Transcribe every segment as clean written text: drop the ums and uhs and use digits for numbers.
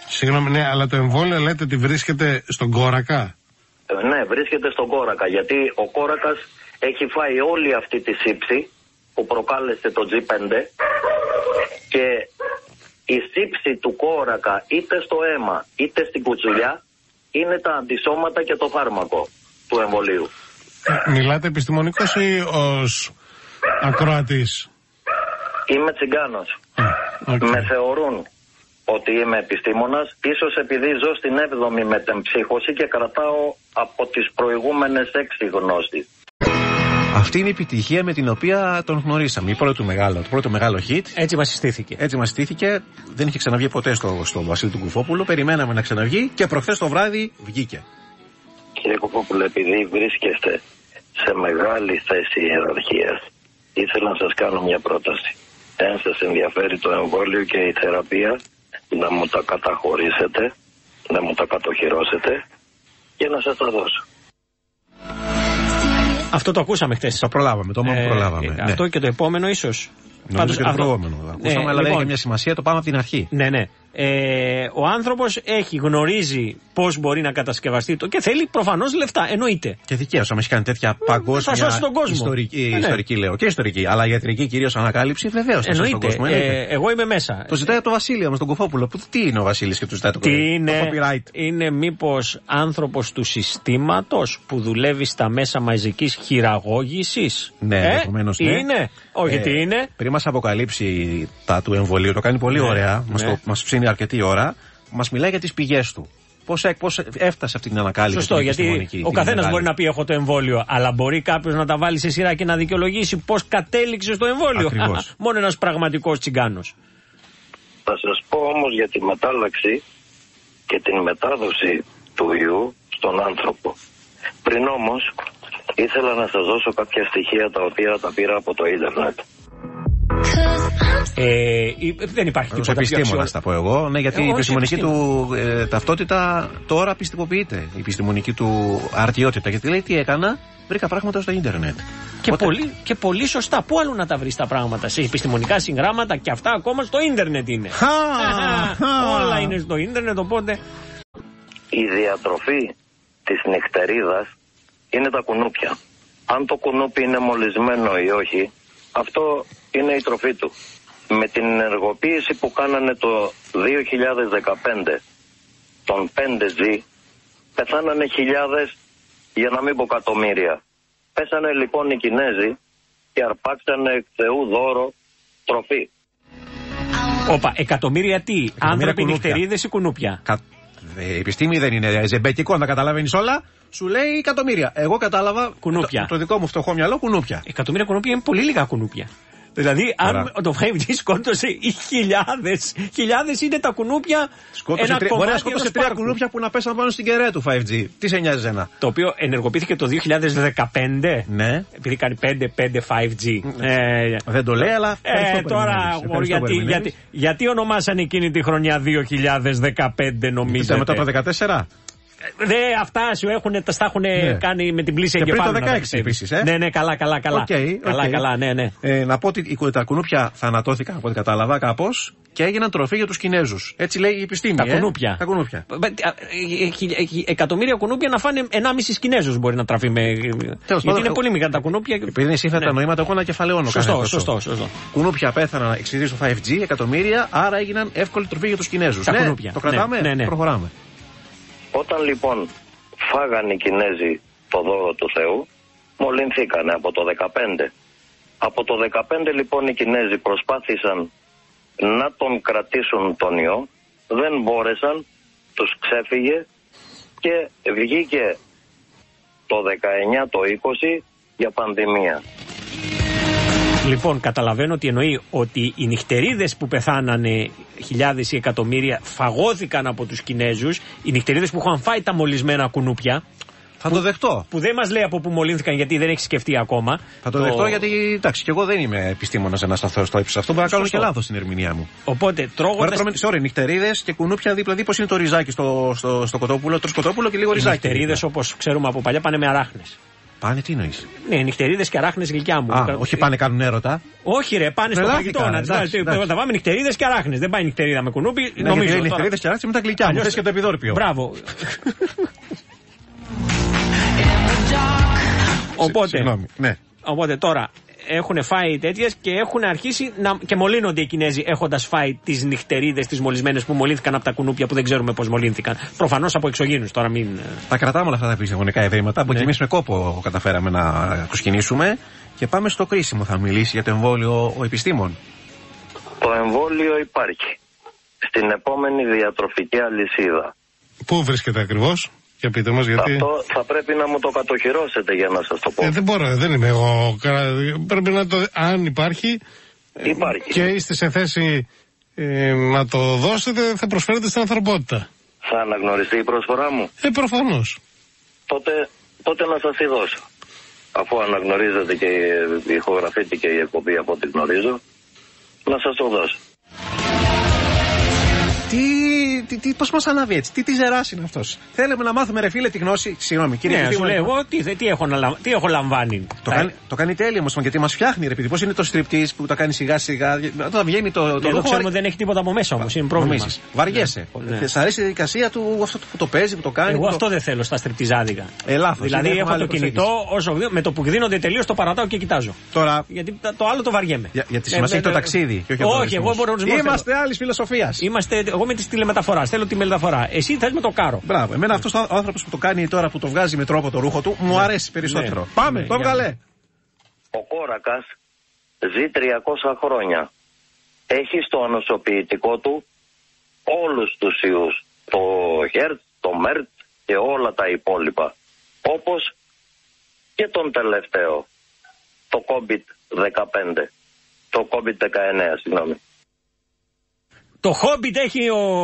Συγγνώμη, ναι, αλλά το εμβόλιο λέτε ότι βρίσκεται στον κόρακα. Ναι, βρίσκεται στον κόρακα, γιατί ο κόρακας έχει φάει όλη αυτή τη σύψη που προκάλεσε το G5 και η σύψη του κόρακα είτε στο αίμα είτε στην κουτσουλιά είναι τα αντισώματα και το φάρμακο του εμβολίου. Μιλάτε επιστημονικός ή ως ακροατής? Είμαι τσιγκάνος. Okay. Με θεωρούν ότι είμαι επιστήμονας, ίσως επειδή ζω στην 7η μετεμψύχωση και κρατάω από τις προηγούμενες 6 γνώσεις. Αυτή είναι η επιτυχία με την οποία τον γνωρίσαμε. Το πρώτο μεγάλο hit. Έτσι μας συστήθηκε. Δεν είχε ξαναβγεί ποτέ στο Βασίλη του Κουφόπουλου. Περιμέναμε να ξαναβγεί και προχθές το βράδυ βγήκε. Κύριε Κουφόπουλο, επειδή βρίσκεστε σε μεγάλη θέση ιεραρχίας, ήθελα να σας κάνω μια πρόταση. Εάν σας ενδιαφέρει το εμβόλιο και η θεραπεία, να μου τα καταχωρήσετε, να μου τα κατοχυρώσετε και να σας τα δώσω. Αυτό το ακούσαμε χτες. Το προλάβαμε, το μόνο που προλάβαμε. Αυτό και το επόμενο ίσως. Νομίζω και το προηγούμενο. Ακούσαμε, αλλά δεν είχε μια σημασία, το πάμε από την αρχή. Ναι. Ο άνθρωπος γνωρίζει πώς μπορεί να κατασκευαστεί το και θέλει προφανώς λεφτά. Εννοείται. Και δικαίως, άμα έχει κάνει τέτοια παγκόσμια ιστορική, λέω. Και ιστορική, αλλά ιατρική κυρίως ανακάλυψη, βεβαίως θα σώσει τον κόσμο. Εγώ είμαι μέσα. Το ζητάει από το Βασίλειο όμως, τον Κουφόπουλο. Τι είναι ο Βασίλης και του ζητάει το copyright? Είναι μήπως άνθρωπος του συστήματος που δουλεύει στα μέσα μαζικής χειραγώγησης? Ναι, ενδεχομένως. Είναι. Όχι, τι είναι. Πριν μας αποκαλύψει τα του εμβολίου, το κάνει πολύ ωραία. Μας ψήνει αρκετή ώρα. Μας μιλάει για τις πηγές του. Πώς έφτασε αυτή την ανακάλυψη? Σωστό, γιατί ο καθένας μπορεί να πει έχω το εμβόλιο, αλλά μπορεί κάποιος να τα βάλει σε σειρά και να δικαιολογήσει πώς κατέληξε στο εμβόλιο. Μόνο ένας πραγματικός τσιγκάνος. Θα σας πω όμως για τη μετάλλαξη και την μετάδοση του ιού στον άνθρωπο. Πριν όμως ήθελα να σας δώσω κάποια στοιχεία τα οποία τα πήρα από το ίντερνετ. Δεν υπάρχει τίποτα. Επιστήμονας θα πω εγώ, ναι, γιατί η επιστημονική του ταυτότητα τώρα πιστικοποιείται. Η επιστημονική του αρτιότητα. Γιατί λέει τι έκανα, βρήκα πράγματα στο ίντερνετ. Και πολύ σωστά. Πού αλλού να τα βρεις τα πράγματα? Σε επιστημονικά συγγράμματα και αυτά ακόμα στο ίντερνετ είναι. Όλα είναι στο ίντερνετ, οπότε. Η διατροφή της νυχτερίδας είναι τα κουνούπια. Αν το κουνούπι είναι μολυσμένο ή όχι, αυτό είναι η τροφή του. Με την ενεργοποίηση που κάνανε το 2015 των 5G, πεθάνανε χιλιάδες, για να μην πω εκατομμύρια. Πέσανε λοιπόν οι Κινέζοι και αρπάξανε εκ Θεού δώρο τροφή. Όπα, εκατομμύρια τι? Άνθρωποι, νυχτερίδες ή κουνούπια? Η επιστήμη δεν είναι ζεμπέκικο να καταλαβαίνεις όλα. Σου λέει εκατομμύρια. Εγώ κατάλαβα κουνούπια. Το δικό μου φτωχό μυαλό, κουνούπια. Εκατομμύρια κουνούπια είναι πολύ λίγα κουνούπια. Δηλαδή, αν το 5G σκότωσε χιλιάδες είναι τα κουνούπια. Μπορεί να σκότωσε 3 κουνούπια που να πέσαν πάνω στην κεραία του 5G. Τι σε νοιάζει ένα? Το οποίο ενεργοποιήθηκε το 2015. Ναι. Επειδή κάνει 5 5G. Δεν το λέει, αλλά. Τώρα, γιατί ονομάσανε εκείνη τη χρονιά 2015, νομίζετε? Μετά το 2014. Αυτά σου τα έχουν κάνει με την πλήση εγκεφάλου. Και πριν το 16 επίσης, Ναι, καλά. Καλά, ναι. Να πω ότι τα κουνούπια θανατώθηκαν, από ό,τι κατάλαβα, κάπως και έγιναν τροφή για τους Κινέζους. Έτσι λέει η επιστήμη. Τα κουνούπια. Εκατομμύρια κουνούπια να φάνε 1,5 Κινέζους μπορεί να τραφεί με. Γιατί είναι πολύ μικρά τα κουνούπια. Επειδή είναι σύμφωνα τα νοήματα, εγώ να κεφαλαιώνω. Σωστό. Κουνούπια πέθαναν εξαιτίας του 5G, εκατομμύρια, άρα έγιναν εύκολη τροφή για τους Κινέζους. Τα κουνούπια. Το κρατάμε, προχωράμε. Όταν λοιπόν φάγανε οι Κινέζοι το δώρο του Θεού, μολυνθήκανε από το 15. Από το 15 λοιπόν οι Κινέζοι προσπάθησαν να τον κρατήσουν τον ιό, δεν μπόρεσαν, τους ξέφυγε και βγήκε το 19, το 20 για πανδημία. Λοιπόν, καταλαβαίνω ότι εννοεί ότι οι νυχτερίδες που πεθάνανε χιλιάδες ή εκατομμύρια φαγώθηκαν από τους Κινέζους, οι νυχτερίδες που είχαν φάει τα μολυσμένα κουνούπια. Θα το δεχτώ. Που δεν μας λέει από πού μολύνθηκαν, γιατί δεν έχει σκεφτεί ακόμα. Θα το δεχτώ, γιατί εντάξει, και εγώ δεν είμαι επιστήμονας να σταθώ στο ύψος αυτό. Μπορεί να κάνω και λάθος στην ερμηνεία μου. Οπότε τρώγοντας. Sorry, νυχτερίδες και κουνούπια δίπλα-δίπλα. Πώς είναι το ριζάκι στο κοτόπουλο, τρως κοτόπουλο και λίγο ριζάκι. Οι νυχτερίδες, όπως ξέρουμε από παλιά, πάνε με αράχνες. Πάνε, τι εννοείς? Ναι, νυχτερίδες και αράχνες γλυκιά μου. Όχι πάνε κάνουν έρωτα. Όχι, ρε, πάνε στο φαγητό να τις βάλεις. Θα πάμε νυχτερίδες και αράχνες. Δεν πάει νυχτερίδα με κουνούπι. Νομίζω. Είναι νυχτερίδες και αράχνες με τα γλυκιά μου. Θες και το επιδόρπιο. Μπράβο. Οπότε τώρα έχουν φάει τέτοιες και έχουν αρχίσει και μολύνονται οι Κινέζοι έχοντας φάει τις νυχτερίδες, τις μολυσμένες που μολύνθηκαν από τα κουνούπια που δεν ξέρουμε πώς μολύνθηκαν. Προφανώς από εξωγήινους. Τώρα μην. Τα κρατάμε όλα αυτά τα επιστημονικά ιδρύματα που και εμείς με κόπο καταφέραμε να προσκυνήσουμε και πάμε στο κρίσιμο. Θα μιλήσει για το εμβόλιο ο επιστήμον. Το εμβόλιο υπάρχει στην επόμενη διατροφική αλυσίδα. Πού βρίσκεται ακριβώς? Και πείτε μας γιατί. Αυτό θα πρέπει να μου το κατοχυρώσετε για να σας το πω. Δεν μπορώ, δεν είμαι εγώ. Πρέπει να το. Αν υπάρχει. Υπάρχει. Και είστε σε θέση να το δώσετε, θα προσφέρετε στην ανθρωπότητα. Θα αναγνωριστεί η προσφορά μου. Προφανώς. Τότε να σας τη δώσω. Αφού αναγνωρίζετε και ηχογραφείτε και η εκπομπή από ό,τι γνωρίζω, να σας το δώσω. Πώς μας ανάβει έτσι, τι ζεράς είναι αυτός? Θέλουμε να μάθουμε, ρε φίλε, τη γνώση. Συγγνώμη, κύριε. Ναι, σου λέω εγώ τι έχω λαμβάνει. Το κάνει τέλειο όμως, γιατί μας φτιάχνει, ρε παιδί. Πώς είναι το striptease που το κάνει σιγά σιγά. Όταν βγαίνει το εδώ ξέρουμε ότι δεν έχει τίποτα από μέσα όμως. Είναι πρόβλημα. Βαριέσαι. Σ' αρέσει η διαδικασία του, αυτό που το παίζει, που το κάνει. Εγώ αυτό δεν θέλω στα στριπτιζάδικα. Λάθος. Δηλαδή έχω το κινητό, με το που δίνονται τελείως το παρατάω και κοιτάζω. Τώρα. Γιατί το άλλο το βαριέμαι. Για τη σημασία το ταξίδι. Όχι, εγώ μπορώ να. Είμαστε άλλη φιλοσοφία. Εγώ με τη τηλεμεταφορά. Θέλω τη μεταφορά. Εσύ θες με το κάρο. Μπράβο. Εμένα αυτός ο άνθρωπος που το κάνει τώρα, που το βγάζει με τρόπο το ρούχο του, μου αρέσει περισσότερο. Πάμε, το βγαλέ. Ο κόρακας ζει 300 χρόνια. Έχει στο ανοσοποιητικό του όλους τους ιούς. Το HERT, το MERT και όλα τα υπόλοιπα. Όπως και τον τελευταίο. Το COVID-15. Το COVID-19, συγγνώμη. Το Hobbit έχει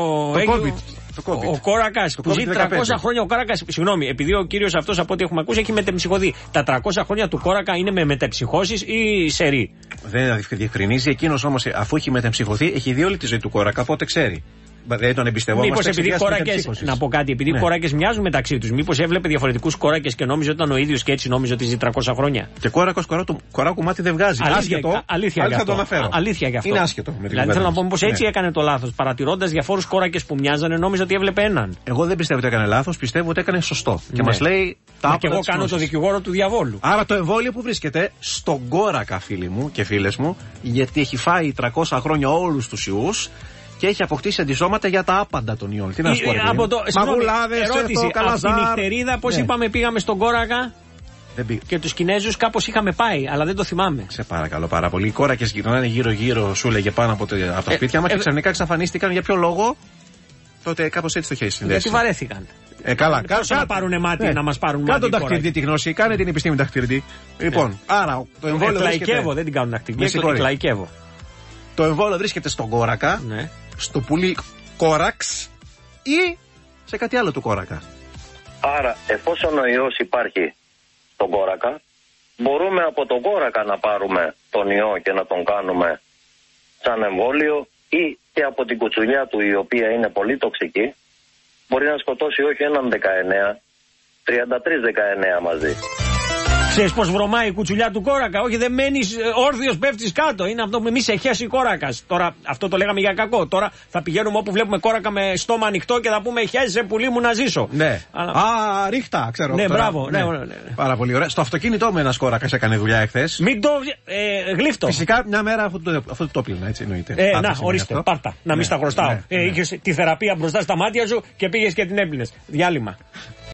ο Κόρακας που ζει 300 χρόνια. Ο Κόρακας, συγγνώμη, επειδή ο κύριος αυτός από ό,τι έχουμε ακούσει έχει μετεμψυχωθεί. Τα 300 χρόνια του Κόρακα είναι με μετεμψυχώσεις ή σερί? Δεν διευκρινίζει. Εκείνος όμως, αφού έχει μετεμψυχωθεί, έχει δει όλη τη ζωή του Κόρακα, οπότε ξέρει. Δεν τον εμπιστευόμαστε. Μήπως επειδή κόρακες. Να πω κάτι, επειδή κόρακες μοιάζουν μεταξύ τους, μήπως έβλεπε διαφορετικούς κόρακες και νόμιζε ότι ήταν ο ίδιος και έτσι νόμιζε ότι ζει 300 χρόνια. Και κόρακος κοράκου μάτι δεν βγάζει. Αλήθεια θα το αναφέρω. Αλήθεια γι' αυτό. Είναι άσχετο. Δηλαδή θέλω να πω πως έτσι έκανε το λάθος. Παρατηρώντας διαφόρους κόρακες που μοιάζανε, νόμιζε ότι έβλεπε έναν. Εγώ δεν πιστεύω ότι έκανε λάθος, πιστεύω ότι έκανε σωστό. Και μας λέει τα άπλα. Και εγώ κάνω το δικηγόρο του διαβόλου. Άρα το εμβόλιο που βρίσκεται στον Κόρακα, φίλοι μου και φίλες μου, γιατί έχει φάει 300 χρόνια όλους τους ιούς. Και έχει αποκτήσει αντισώματα για τα άπαντα των ιών. Τι να σου πω, Μαγουλάδες, ερώτηση. Από τη νυχτερίδα, πώς είπαμε, πήγαμε στον Κόρακα και τους Κινέζους κάπως είχαμε πάει, αλλά δεν το θυμάμαι. Σε παρακαλώ πάρα πολύ. Οι κόρακες γυρνάνε γύρω-γύρω, σου λέγε πάνω από τα σπίτια μας και ξαφνικά εξαφανίστηκαν. Για ποιο λόγο? Τότε κάπως έτσι το έχει συνδέσει. Γιατί βαρέθηκαν. Καλά, κάτω να πάρουν μάτι, να μας πάρουν μάτι. Κάνε τον δαχτυλίδι τη γνώση, κάνε την επιστήμη δαχτυλίδι. Λοιπόν, άρα το εμβόλιο. Εκλαϊκεύω, δεν την κάνουν δαχτυλίδι. Εκλαϊκεύω. Το εμβόλιο βρίσκεται στον Κόρακα, στο πουλί Κόραξ ή σε κάτι άλλο του Κόρακα. Άρα, εφόσον ο ιός υπάρχει στον Κόρακα, μπορούμε από τον Κόρακα να πάρουμε τον ιό και να τον κάνουμε σαν εμβόλιο ή και από την κουτσουλιά του, η οποία είναι πολύ τοξική, μπορεί να σκοτώσει όχι έναν 19, 33-19 μαζί. Ξέρεις πως βρωμάει η κουτσουλιά του Κόρακα? Όχι, δεν μένεις όρθιος, πέφτεις κάτω. Είναι αυτό που μη σε χέσει Κόρακας. Τώρα, αυτό το λέγαμε για κακό. Τώρα θα πηγαίνουμε όπου βλέπουμε Κόρακα με στόμα ανοιχτό και θα πούμε χέζε πουλί μου να ζήσω. Ναι. Ρίχτα, ξέρω. Ναι, τώρα. Μπράβο. Ναι. Πάρα πολύ ωραία. Στο αυτοκίνητό μου ένας Κόρακας έκανε δουλειά εχθές. Μην το. Γλύφτο. Φυσικά μια μέρα αυτό το πλήνα, έτσι εννοείται. Να, ορίστε, πάρτα. Να μην στα χρωστάω. Είχες τη θεραπεία μπροστά στα μάτια σου και πήγες και την έπλυνες. Διάλειμμα.